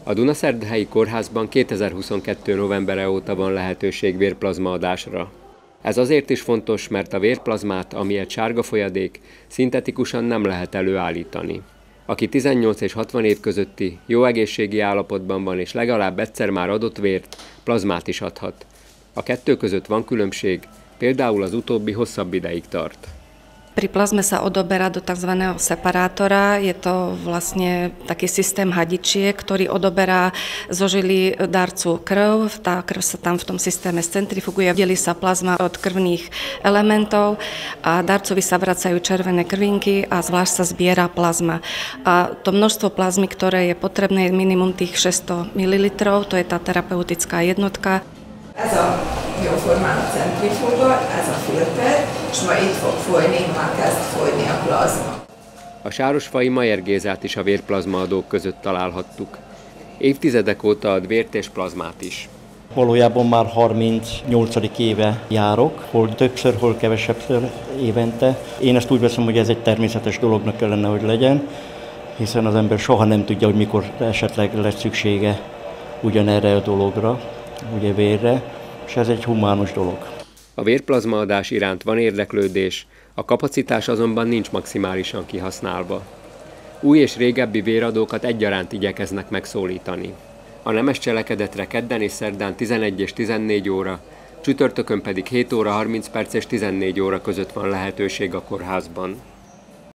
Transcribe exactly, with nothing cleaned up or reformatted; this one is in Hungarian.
A Dunaszerdhelyi kórházban kétezer-huszonkettő novembere óta van lehetőség vérplazmaadásra. Ez azért is fontos, mert a vérplazmát, ami egy sárga folyadék, szintetikusan nem lehet előállítani. Aki tizennyolc és hatvan év közötti, jó egészségi állapotban van és legalább egyszer már adott vért, plazmát is adhat. A kettő között van különbség, például az utóbbi hosszabb ideig tart. Pri plazme sa odoberá do tzv. Separátora. Je to vlastne taký systém hadičiek, ktorý odoberá zo žily darcu krv. Tá krv sa tam v tom systéme scentrifuguje, delí sa plazma od krvných elementov a darcovi sa vracajú červené krvinky a zvlášť sa zbiera plazma. A to množstvo plazmy, ktoré je potrebné, je minimum tých šesťsto mililitrov, to je tá terapeutická jednotka. Ez a jóformán centrifuga, ez a filter, és ma itt fog folyni, már kezd folyni a plazma. A Sárosfai Mayer Gézát is a vérplazmaadók között találhattuk. Évtizedek óta ad vért és plazmát is. Valójában már harmincnyolcadik éve járok, hol többször, hol kevesebbször évente. Én ezt úgy veszem, hogy ez egy természetes dolognak kellene, hogy legyen, hiszen az ember soha nem tudja, hogy mikor esetleg lesz szüksége ugyanerre a dologra, ugye vérre, és ez egy humánus dolog. A vérplazmaadás iránt van érdeklődés, a kapacitás azonban nincs maximálisan kihasználva. Új és régebbi véradókat egyaránt igyekeznek megszólítani. A nemes cselekedetre kedden és szerdán tizenegy és tizennégy óra, csütörtökön pedig hét óra harminc perc és tizennégy óra között van lehetőség a kórházban.